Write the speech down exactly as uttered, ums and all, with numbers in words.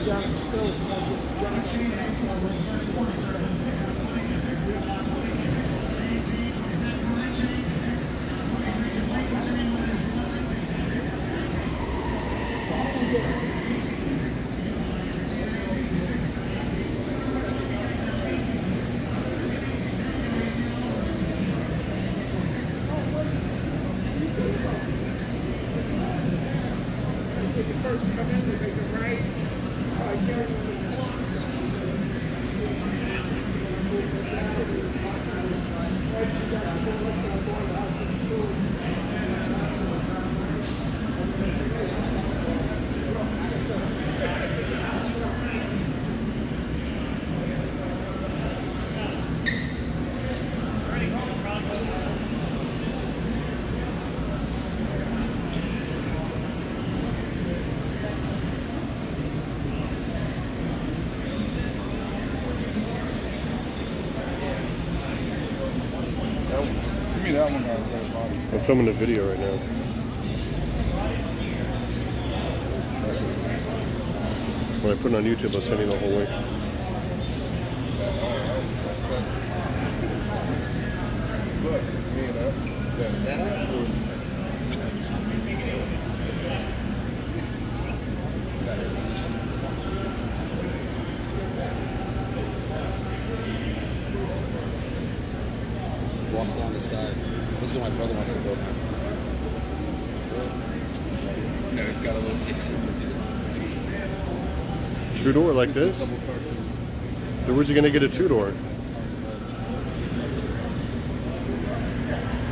First come in, they make a right. Uh, carry the clock. That one got a great body. I'm filming a video right now. When I put it on YouTube, I'll send you the whole link. Look, you know, that that or walk down the side. This is what my brother wants to go. No, he's got a little Two door like this? So where's he gonna get a two door?